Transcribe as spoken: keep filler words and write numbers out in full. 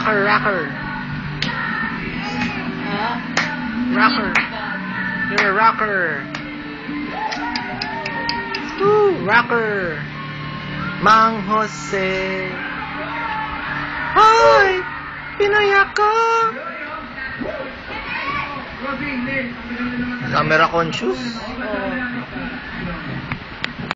Rocker, rocker. Rocker. You're a rocker. Woo, rocker. Mang Jose. Hoy! Pinoy ako! Camera conscious? Oo.